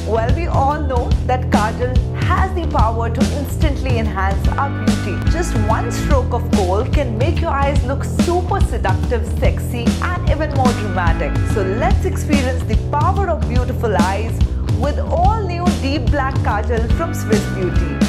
Well, we all know that Kajal has the power to instantly enhance our beauty. Just one stroke of kohl can make your eyes look super seductive, sexy and even more dramatic. So let's experience the power of beautiful eyes with all new deep black Kajal from Swiss Beauty.